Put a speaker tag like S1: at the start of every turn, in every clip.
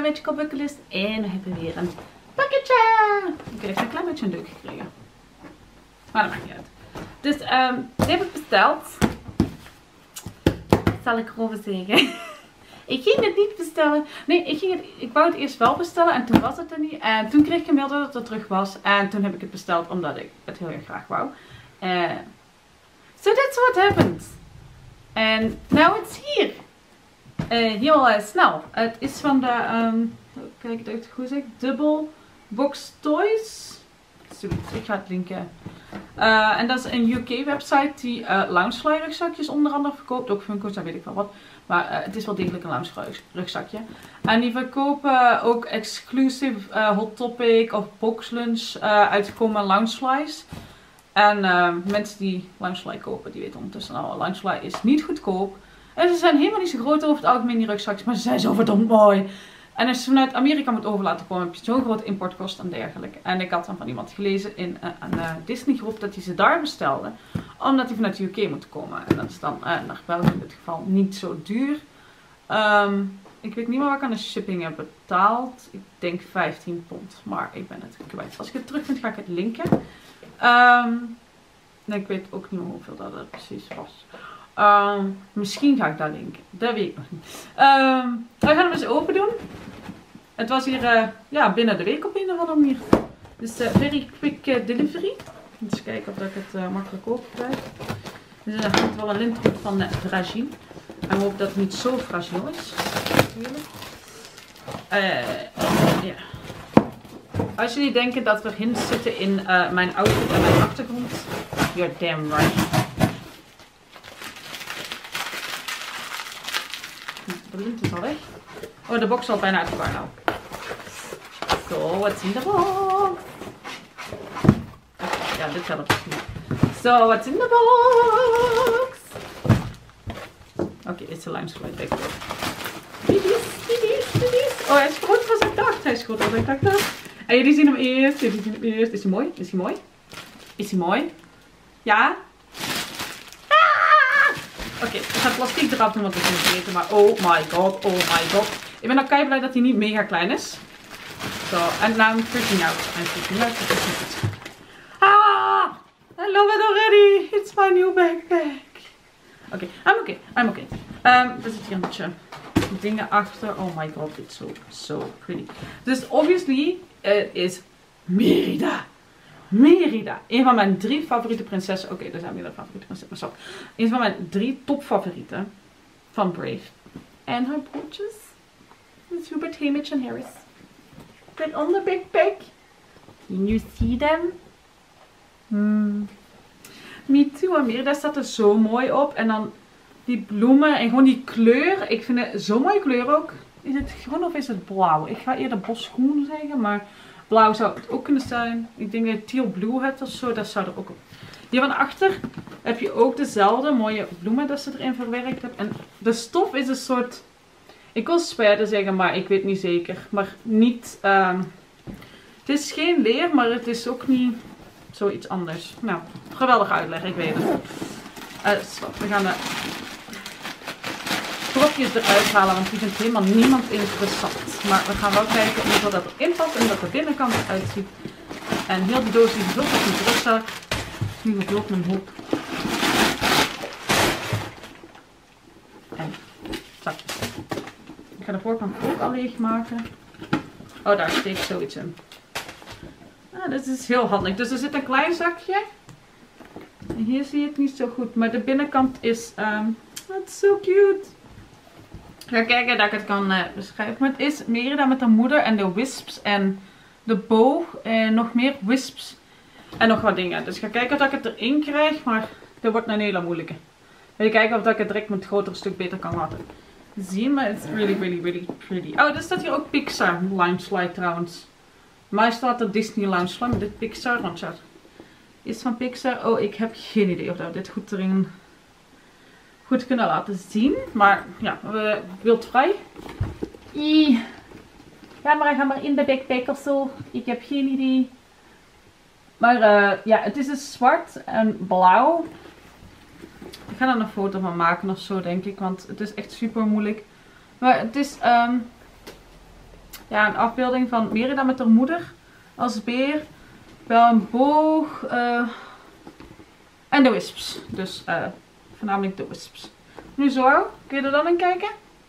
S1: een beetje kopbukkel is. En we hebben weer een pakketje. Ik heb een klein beetje een deuk gekregen. Maar dat maakt niet uit. Dus dit heb ik besteld. Zal ik erover zeggen. Ik ging het niet bestellen. Nee, ik wou het eerst wel bestellen en toen was het er niet. En toen kreeg ik een mail dat het er terug was. En toen heb ik het besteld omdat ik het heel erg graag wou. So that's what happened. En now it's here. Heel snel. Het is van de, kijk het uit goed zeg, Double Box Toys. Zoiets, ik ga het linken. En dat is een UK website die Loungefly rugzakjes onder andere verkoopt. Ook Funko's, dat weet ik wel wat. Maar het is wel degelijk een Loungefly rugzakje. En die verkopen ook exclusive Hot Topic of Box Lunch uitgekomen Loungeflies. En mensen die Loungefly kopen, die weten ondertussen al, Loungefly is niet goedkoop. En ze zijn helemaal niet zo groot over het algemeen, die rugzakjes, maar ze zijn zo verdomd mooi. En als je vanuit Amerika moet over laten komen, heb je zo'n grote importkosten en dergelijke. En ik had dan van iemand gelezen in een Disney groep dat hij ze daar bestelde. Omdat hij vanuit de UK moet komen. En dat is dan naar België in dit geval niet zo duur. Ik weet niet meer wat ik aan de shipping heb betaald. Ik denk 15 pond. Maar ik ben het kwijt. Als ik het terug vind ga ik het linken. Ik weet ook niet meer hoeveel dat precies was. Misschien ga ik dat linken. Dat weet ik nog niet. We gaan hem eens open doen. Het was hier binnen de week op een of andere manier. Dus very quick delivery. Eens kijken of dat ik het makkelijk open krijg. Dus er hangt wel een lint op van Fragile. En we hopen dat het niet zo fragiel is. Ja. Als jullie denken dat er hints zitten in mijn outfit en mijn achtergrond. You're damn right. De lint is al weg. Oh, de box is al bijna uit elkaar nou. So, what's in the box? Ja, dit helpt niet. So, what's in the box? Oké, it's a Loungefly bag. Oh, hij is groter dan ik dacht. Hij is groter dan ik dacht. En jullie zien hem eerst. Jullie zien hem eerst. Is hij mooi? Is hij mooi? Is hij mooi? Ja? Oké, ik ga het plastiek eraf doen, want ik moet weten. Maar oh my god, oh my god. Ik ben ook kei blij dat hij niet mega klein is. Zo, en nou I'm freaking out. I'm freaking out. Dat is niet goed. Ah! I love it already. It's my new backpack. Oké, I'm okay. Er zit hier een beetje dingen achter. Oh my god, it's so pretty. Dus obviously, it is Merida. Merida. Een van mijn 3 favoriete prinsessen. Oké, er zijn meerdere favoriete prinsessen. Maar zo. Een van mijn 3 topfavorieten van Brave. En haar broertjes. It's Hubert, Hamish en Harris. They're on the backpack. Can you see them? Me too. Merida staat er zo mooi op. En dan die bloemen en gewoon die kleur. Ik vind het zo'n mooie kleur ook. Is het groen of is het blauw? Ik ga eerder bosgroen zeggen, maar blauw zou het ook kunnen zijn. Ik denk dat je teal blue hebt of zo. Dat zou er ook op. Hier van achter heb je ook dezelfde mooie bloemen dat ze erin verwerkt hebben. En de stof is een soort... Ik wil spijder zeggen, maar ik weet niet zeker. Maar niet... het is geen leer, maar het is ook niet zoiets anders. Nou, geweldige uitleg, ik weet het. We gaan de propjes eruit halen, want die vindt helemaal niemand interessant. Maar we gaan wel kijken hoeveel dat erin past en dat de binnenkant eruit ziet. En heel de doos die gevuld is met rugzak. Nu gevuld met een hoop. En zakjes. Ik ga de voorkant ook al leeg maken. Oh, daar steekt zoiets in. Ah, dit is heel handig. Dus er zit een klein zakje. En hier zie je het niet zo goed. Maar de binnenkant is... that's so cute. Ik ga kijken dat ik het kan beschrijven. Maar het is Merida met de moeder en de wisps en de boog. En nog meer wisps. En nog wat dingen. Dus ik ga kijken of ik het erin krijg. Maar dat wordt een hele moeilijke. Wil je kijken of ik het direct met het grotere stuk beter kan laten zien. Maar het is really pretty. Oh, er staat hier ook Pixar Loungefly trouwens. Maar staat er Disney Loungefly. Maar dit Pixar Loungefly is van Pixar. Oh, ik heb geen idee of we dit goed erin goed kunnen laten zien. Maar ja, wildvrij. Ga maar in de backpack of zo. Ik heb geen idee. Maar ja, het is dus zwart en blauw. Ik ga er een foto van maken of zo, denk ik. Want het is echt super moeilijk. Maar het is Ja, een afbeelding van Merida met haar moeder als beer. Wel een boog. En de wisps. Dus voornamelijk de wisps. Nu zo. Kun je er dan in kijken?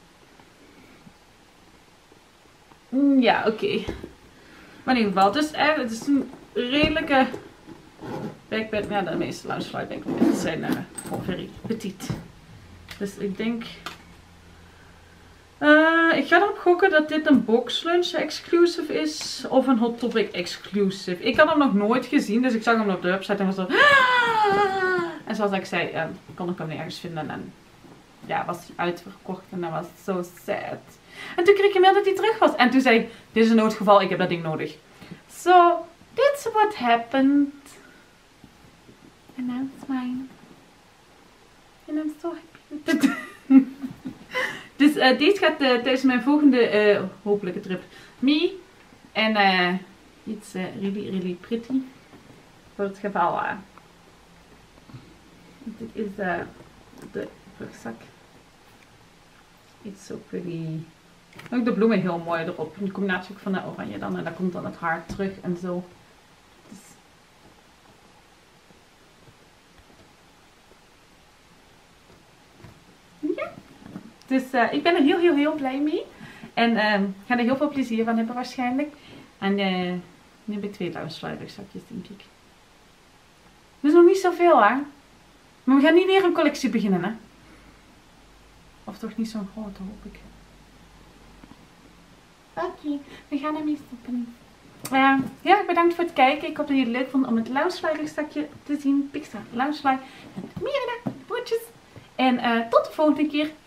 S1: Ja, oké. Maar in ieder geval. Dus het is een redelijke backpack. Ja, de meeste Loungefly backpacks zijn gewoon very petit. Dus ik denk... ik ga erop gokken dat dit een Box Lunch exclusive is. Of een Hot Topic exclusive. Ik had hem nog nooit gezien. Dus ik zag hem op de website en was zo... En zoals ik zei, kon ik hem nergens vinden. En ja, was hij uitverkocht. En dat was zo sad. En toen kreeg ik een mail dat hij terug was. En toen zei ik, dit is een noodgeval, ik heb dat ding nodig. So, that's what happened. And now it's mine. And I'm so happy. Dus deze gaat tijdens mijn volgende hopelijke trip mee. En iets really pretty. Voor het geval. Dit is de rugzak. It's so pretty. Ook de bloemen heel mooi erop. In combinatie ook van de oranje dan. En daar komt dan het haar terug en zo. Dus... ja. Dus ik ben er heel blij mee. En ga er heel veel plezier van hebben waarschijnlijk. En nu heb ik 2 Loungefly rugzakjes denk ik. Dat is nog niet zoveel hè. Maar we gaan niet weer een collectie beginnen hè. Of toch niet zo'n grote hoop ik. Oké, we gaan ermee stoppen. Ja, bedankt voor het kijken. Ik hoop dat jullie het leuk vonden om het Loungefly rugzakje te zien. Pixar Loungefly met Merida, broertjes. En tot de volgende keer.